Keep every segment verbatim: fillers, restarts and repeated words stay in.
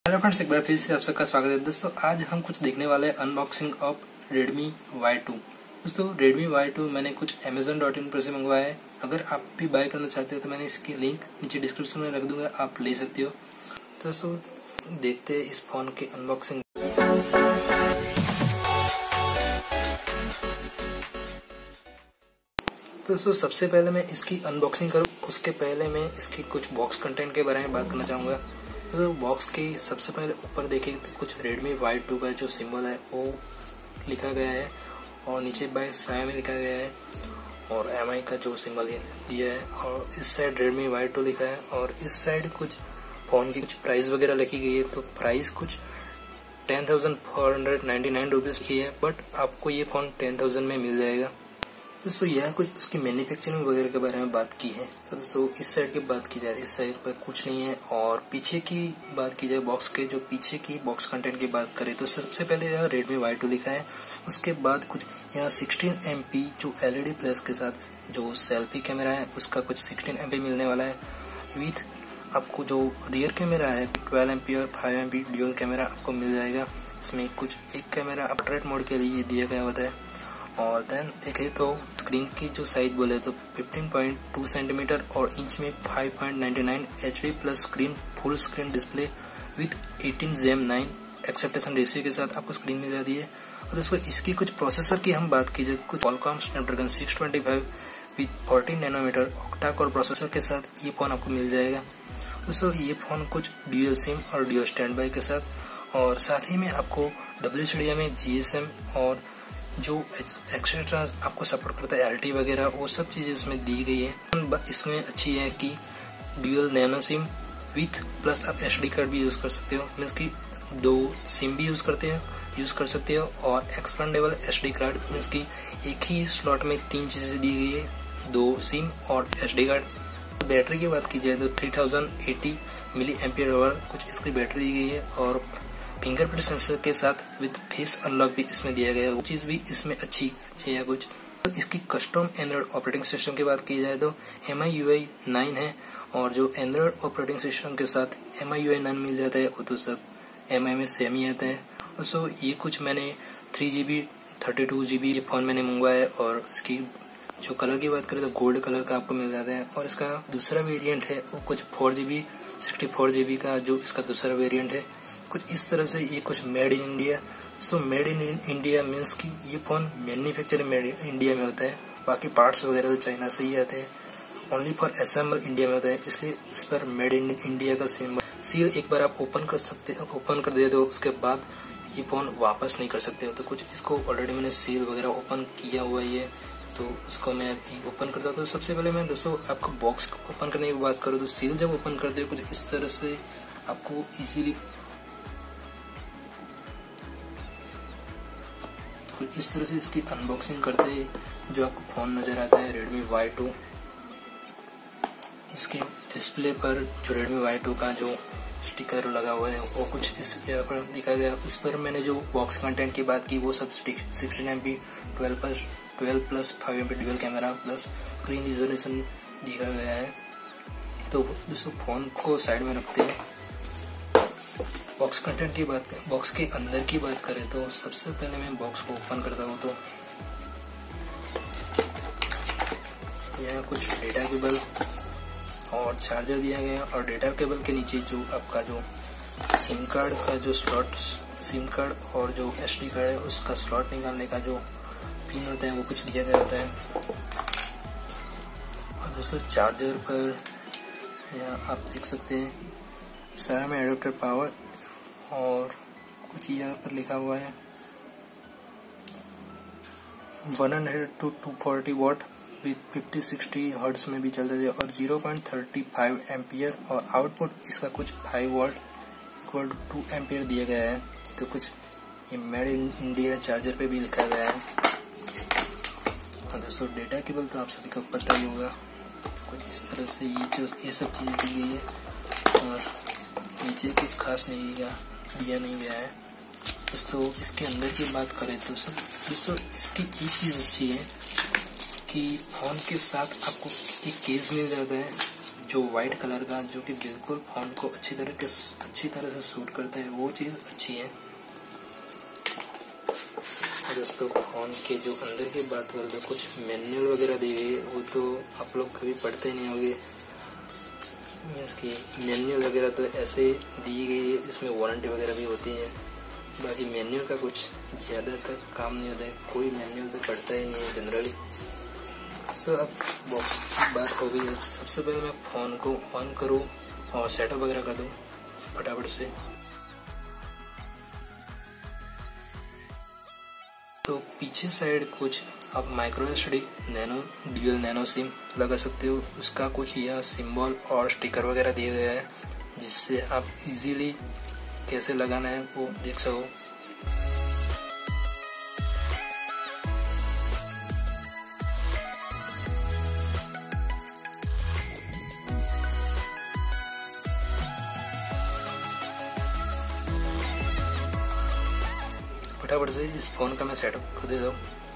Hello friends, एक बार फिर से आप सबका स्वागत है। दोस्तों आज हम कुछ देखने वाले हैं unboxing of Redmi Y two. दोस्तों Redmi वाई टू मैंने कुछ अमेजन डॉट इन पर से मंगवाया है। अगर आप भी बाय करना चाहते हो तो मैंने इसकी लिंक नीचे डिस्क्रिप्शन में रख दूंगा, आप ले सकते हो। दोस्तों देखते हैं इस फोन की अनबॉक्सिंग। दोस्तों सबसे पहले मैं इसकी अनबॉक्सिंग करूँ उसके पहले मैं इसकी कुछ बॉक्स कंटेंट के बारे में बात करना चाहूँगा। तो बॉक्स की सबसे पहले ऊपर देखिए तो कुछ Redmi वाई टू का जो सिंबल है वो लिखा गया है और नीचे बाय साया में लिखा गया है और एम आई का जो सिंबल है दिया है और इस साइड Redmi वाई टू लिखा है और इस साइड कुछ फ़ोन की कुछ प्राइस वगैरह लिखी गई है। तो प्राइस कुछ ten thousand four hundred ninety nine rupees की है, बट आपको ये फ़ोन टेन थाउजेंड में मिल जाएगा। दोस्तों यह कुछ इसकी मैन्युफैक्चरिंग वगैरह के बारे में बात की है। तो दोस्तों इस साइड की बात की जाए, इस साइड पर कुछ नहीं है। और पीछे की बात की जाए, बॉक्स के जो पीछे की बॉक्स कंटेंट की बात करें तो सबसे पहले यहाँ Redmi वाई टू लिखा है। उसके बाद कुछ यहाँ सिक्सटीन एम पी जो एल ई डी प्लस के साथ जो सेल्फी कैमरा है उसका कुछ सिक्सटीन एम पी मिलने वाला है। विथ आपको जो रियर कैमरा है ट्वेल्व एम पी और five M P dual camera आपको मिल जाएगा। इसमें कुछ एक कैमरा पोर्ट्रेट मोड के लिए दिया गया होता है। और देन देखें तो स्क्रीन की जो साइज बोले तो फिफ्टीन पॉइंट टू सेंटीमीटर और इंच में five point ninety nine H D plus screen full screen display with eighteen जेम नाइन एक्सेप्टेशन रेशियो के साथ आपको स्क्रीन मिल जाती है। और दोस्तों इसकी कुछ प्रोसेसर की हम बात कीजिए, कुछ Qualcomm Snapdragon six twenty five with fourteen nanometre octa core processor के साथ ये फोन आपको मिल जाएगा। दोस्तों ये फोन कुछ ड्यूअल सिम और ड्यूअल स्टैंड बाई के साथ और साथ ही में आपको डब्ल्यू सी डी एम में जी एस एम और जो एक्स्ट्रा आपको सपोर्ट करता है एल टी वगैरह वो सब चीज़ें इसमें दी गई है। इसमें अच्छी है कि dual nano sim with plus आप एच डी कार्ड भी यूज़ कर सकते हो, मीन्स कि दो सिम भी यूज़ करते हो यूज़ कर सकते हो और expandable H D card means कि एक ही स्लॉट में तीन चीज़ें दी गई है, दो सिम और एच डी कार्ड। बैटरी की बात की जाए तो three thousand eighty milliampere hour कुछ इसकी बैटरी दी गई है और फिंगरप्रिंट सेंसर के साथ विद फेस अनलॉक भी इसमें दिया गया है। वो चीज़ भी इसमें अच्छी अच्छी है कुछ। तो इसकी कस्टम एंड्रॉइड ऑपरेटिंग सिस्टम की बात की जाए तो M I U I nine है और जो एंड्रॉइड ऑपरेटिंग सिस्टम के साथ M I U I nine मिल जाता है वो तो सब एम आई में सेम ही आता है। सो ये कुछ मैंने three G B thirty two G B ये फ़ोन मैंने मंगवाया है और इसकी जो कलर की बात करें तो गोल्ड कलर का आपको मिल जाता है। और इसका दूसरा वेरिएंट है वो कुछ four G B sixty four G B का जो इसका दूसरा वेरिएंट है कुछ इस तरह से। ये कुछ made in India. So made in India means कि ये phone manufacturing made in India में होता है, बाकी पार्ट्स वगैरह तो चाइना से ही आते हैं, ओनली फॉर असेंबल इंडिया में होता है, इसलिए इस पर मेड इन इंडिया का सिंबल। सील एक बार आप ओपन कर सकते हो, ओपन कर दे दो उसके बाद ये फोन वापस नहीं कर सकते हो। तो कुछ इसको ऑलरेडी मैंने सील वगैरह ओपन किया हुआ है, तो इसको मैं ओपन करता हूँ। तो सबसे पहले मैं दोस्तों आपको बॉक्स ओपन करने की बात करूँ तो सील जब ओपन करते हो कुछ इस तरह से आपको इजीली इस तरह से इसकी अनबॉक्सिंग करते हैं। जो आपको फोन नजर आता है Redmi वाई टू, इसके डिस्प्ले पर जो Redmi वाई टू का जो स्टिकर लगा हुआ है वो कुछ इस यहाँ पर दिखा गया। उस पर मैंने जो बॉक्स कंटेंट की बात की वो सब sixteen M P twelve plus twelve plus five M P dual camera plus screen resolution दिखा गया है। तो दोस्तों फोन को साइड में रखते हैं। बॉक्स कंटेंट की बात बॉक्स के अंदर की बात करें तो सबसे पहले मैं बॉक्स को ओपन करता हूँ तो यहाँ कुछ डेटा केबल और चार्जर दिया गया और डेटा केबल के नीचे जो आपका जो सिम कार्ड का जो स्लॉट सिम कार्ड और जो एच डी कार्ड है उसका स्लॉट निकालने का जो पिन होता है वो कुछ दिया गया होता है। और दोस्तों चार्जर पर यहाँ आप देख सकते हैं सारा में एडाप्टर पावर और कुछ यहाँ पर लिखा हुआ है one hundred to two forty watt with fifty sixty hertz में भी चलता है और zero point thirty five ampere और आउटपुट इसका कुछ five watt equal to two ampere दिया गया है। तो कुछ ये मेड इन इंडिया चार्जर पे भी लिखा गया है। और दोस्तों डेटा केबल तो आप सभी को पता ही होगा, कुछ इस तरह से ये जो ये सब चीज़ें दी गई है और नीचे कुछ खास नहीं दिया दिया नहीं गया है। दोस्तों इसके अंदर की बात करें तो सब दोस्तों इसकी एक चीज़ अच्छी है कि फ़ोन के साथ आपको एक केस मिल जाता है जो वाइट कलर का जो कि बिल्कुल फ़ॉन्ट को अच्छी तरह के अच्छी तरह से सूट करता है, वो चीज़ अच्छी है। दोस्तों फ़ोन के जो अंदर की बात करें तो कुछ मैनुअल वगैरह दी गई है, वो तो आप लोग कभी पढ़ते नहीं होंगे। इसकी मैनुअल वगैरह तो ऐसे दी गई है, इसमें वारंटी वगैरह भी होती है। बाकी मैनुअल का कुछ ज़्यादातर काम नहीं होता है, कोई मैनुअल तो पढ़ता ही नहीं है जनरली। सो अब बॉक्स की बात हो गई है। सबसे पहले मैं फ़ोन को ऑन करूँ और सेटअप वगैरह कर दूँ फटाफट से। तो पीछे साइड कुछ आप micro SD nano dual nano SIM लगा सकते हो। उसका कुछ यह सिंबल और स्टिकर वगैरह दिया गया है, जिससे आप इजीली कैसे लगाना है वो देख सको। फटाफट से इस फोन का मैं सेटअप कर देता हूँ।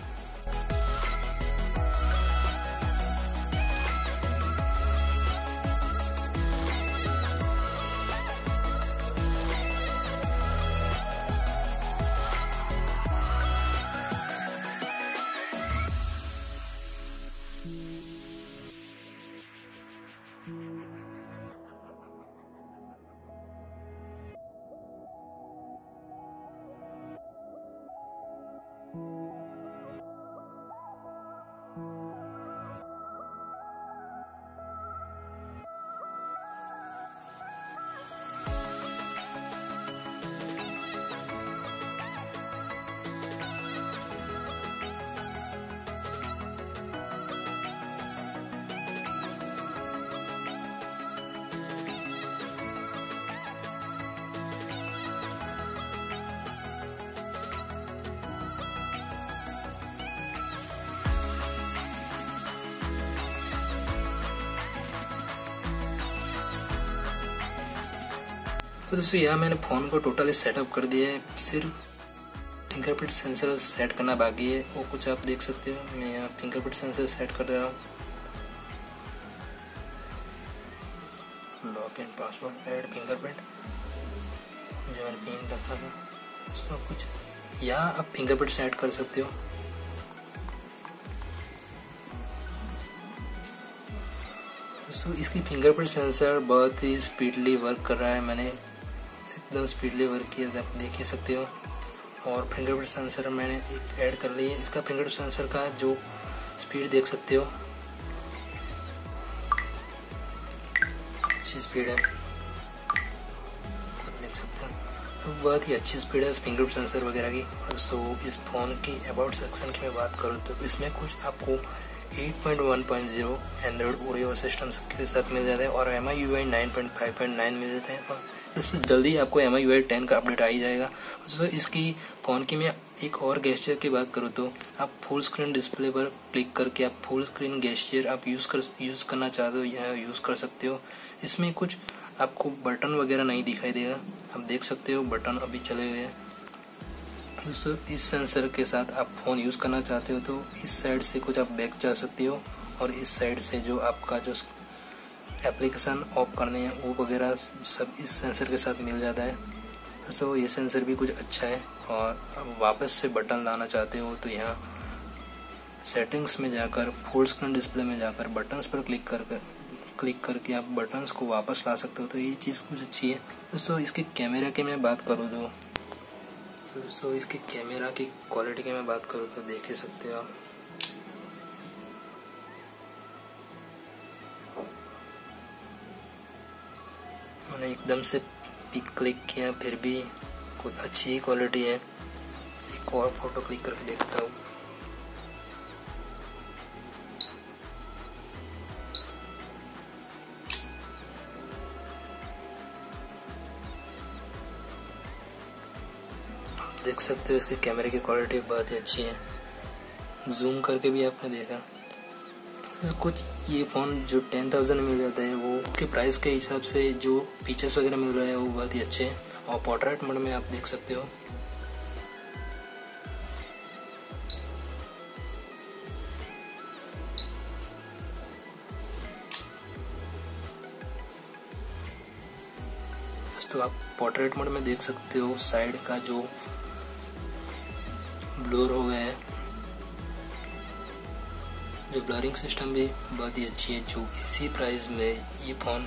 तो दोस्तों यहाँ मैंने फ़ोन को टोटली सेटअप कर दिया है, सिर्फ फिंगरप्रिंट सेंसर सेट करना बाकी है। वो कुछ आप देख सकते हो, मैं यहाँ फिंगरप्रिंट सेंसर सेट कर रहा हूँ। Lock and password add fingerprint जो मैंने पिन रखा था सब कुछ यहाँ आप फिंगरप्रिंट सेट कर सकते हो। दोस्तों इसकी फिंगरप्रिंट सेंसर बहुत ही स्पीडली वर्क कर रहा है, मैंने एकदम स्पीडली वर्क किया था, आप देख ही सकते हो। और फिंगरप्रिंट सेंसर मैंने एक ऐड कर ली है। इसका फिंगरप्रिंट सेंसर का जो स्पीड देख सकते हो, अच्छी स्पीड है, देख सकते हो। तो बहुत ही अच्छी स्पीड है इस फिंगरप्रिंट सेंसर वगैरह की। सो इस फ़ोन की अबाउट सेक्शन की मैं बात करूँ तो इसमें कुछ आपको eight point one point zero Android Oreo system के साथ मिल जाता है और M I U I nine point five point nine मिल जाता है। और दोस्तों जल्दी आपको M I U I ten का अपडेट आ ही जाएगा। दोस्तों इसकी फ़ोन की मैं एक और गेस्चर की बात करूँ तो आप फुल स्क्रीन डिस्प्ले पर क्लिक करके आप फुल स्क्रीन गेस्चर आप यूज़ कर यूज़ करना चाहते हो यह यूज़ कर सकते हो। इसमें कुछ आपको बटन वगैरह नहीं दिखाई देगा, आप देख सकते हो बटन अभी चले गए हैं। दोस्तों इस सेंसर के साथ आप फ़ोन यूज़ करना चाहते हो तो इस साइड से कुछ आप बैक जा सकते हो और इस साइड से जो आपका जो एप्लीकेशन ऑफ करने हैं वो वगैरह सब इस सेंसर के साथ मिल जाता है। दोस्तों ये सेंसर भी कुछ अच्छा है। और अब वापस से बटन लाना चाहते हो तो यहाँ सेटिंग्स में जाकर फुल स्क्रीन डिस्प्ले में जाकर बटन्स पर क्लिक कर कर क्लिक करके आप बटन्स को वापस ला सकते हो, तो ये चीज़ कुछ अच्छी है। दोस्तों इसके कैमरा की मैं बात करूँ तो दोस्तों इसकी कैमरा की क्वालिटी की मैं बात करूँ तो देख ही सकते हो आप। मैंने एकदम से पिक क्लिक किया फिर भी कुछ अच्छी ही क्वालिटी है। एक और फोटो क्लिक करके देखता हूँ। देख सकते हो इसके कैमरे की क्वालिटी बहुत ही अच्छी है। जूम करके भी आपने देखा कुछ ये फ़ोन जो टेन थाउजेंड मिल जाता है वो के प्राइस के हिसाब से जो फीचर्स वगैरह मिल रहा है वो बहुत ही अच्छे हैं। और पोर्ट्रेट मोड में आप देख सकते हो। दोस्तों आप पोर्ट्रेट मोड में देख सकते हो साइड का जो ब्लर हो गया है, जो ब्लरिंग सिस्टम भी बहुत ही अच्छी है, जो इसी प्राइस में ये फ़ोन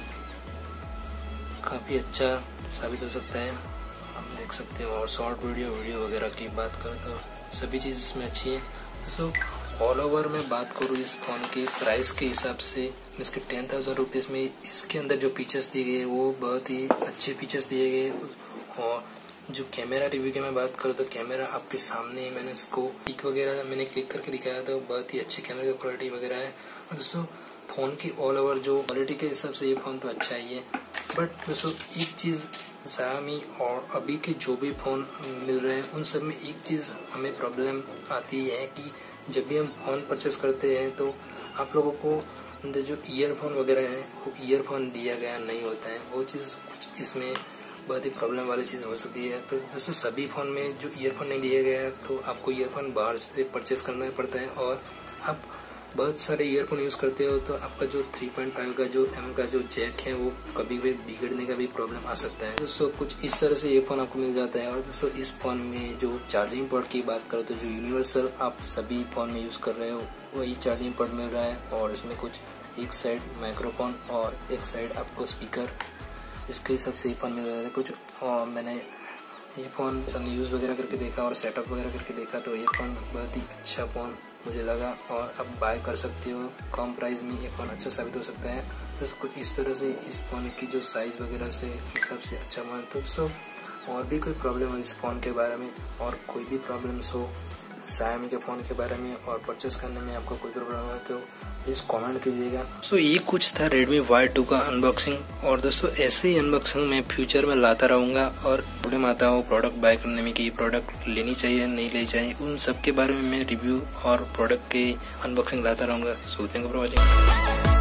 काफ़ी अच्छा साबित हो सकता है, हम देख सकते हो। और शॉर्ट वीडियो वीडियो वगैरह की बात करें तो सभी चीज़ इसमें अच्छी है। दोस्तों ऑल ओवर में बात करूँ इस फ़ोन के प्राइस के हिसाब से, इसके टेन थाउजेंड रुपीज़ में इसके अंदर जो फीचर्स दिए गए वो बहुत ही अच्छे फीचर्स दिए गए। और जो कैमरा रिव्यू की मैं बात करूँ तो कैमरा आपके सामने मैंने इसको पिक वगैरह मैंने क्लिक करके दिखाया था, बहुत ही अच्छी कैमरे की क्वालिटी वगैरह है। और दोस्तों फ़ोन की ऑल ओवर जो क्वालिटी के हिसाब से ये फ़ोन तो अच्छा ही है, बट दोस्तों एक चीज़ Xiaomi और अभी के जो भी फ़ोन मिल रहे हैं उन सब में एक चीज़ हमें प्रॉब्लम आती है कि जब भी हम फ़ोन परचेस करते हैं तो आप लोगों को अंदर जो ईयरफोन वगैरह है वो ईयरफोन दिया गया नहीं होता है, वो चीज़ कुछ इसमें बहुत ही प्रॉब्लम वाली चीज़ हो सकती है। तो दोस्तों सभी फ़ोन में जो ईयरफोन नहीं दिया गया है तो आपको ईयरफोन बाहर से परचेस करना पड़ता है, और आप बहुत सारे ईयरफोन यूज़ करते हो तो आपका जो थ्री पॉइंट फाइव का जो एम का जो जैक है वो कभी भी बिगड़ने का भी प्रॉब्लम आ सकता है। दोस्तों कुछ इस तरह से ईयरफोन आपको मिल जाता है। और दोस्तों इस फ़ोन में जो चार्जिंग पोर्ट की बात करो तो जो यूनिवर्सल आप सभी फ़ोन में यूज़ कर रहे हो वही चार्जिंग पोर्ट मिल रहा है, और इसमें कुछ एक साइड माइक्रोफोन और एक साइड आपको स्पीकर, इसके हिसाब से ये फ़ोन मिल रहा है कुछ। और मैंने ये फ़ोन संग यूज़ वगैरह करके देखा और सेटअप वगैरह करके देखा तो ये फ़ोन बहुत ही अच्छा फ़ोन मुझे लगा, और आप बाय कर सकते हो कम प्राइस में, ये फ़ोन अच्छा साबित हो सकता है। तो कुछ इस तरह से इस फ़ोन की जो साइज़ वगैरह से हिसाब से अच्छा फ़ोन। तो दोस्तों और भी कोई प्रॉब्लम हो इस फ़ोन के बारे में और कोई भी प्रॉब्लम्स हो Xiaomi के फ़ोन के बारे में और परचेस करने में आपको कोई प्रॉब्लम हो तो प्लीज़ कमेंट कीजिएगा। सो ये कुछ था Redmi वाई टू का अनबॉक्सिंग, और दोस्तों ऐसे ही अनबॉक्सिंग मैं फ्यूचर में लाता रहूँगा। और प्रॉब्लम आता हो प्रोडक्ट बाय करने में कि ये प्रोडक्ट लेनी चाहिए नहीं लेनी चाहिए, उन सब के बारे में मैं रिव्यू और प्रोडक्ट के अनबॉक्सिंग लाता रहूँगा। So thank you for watching.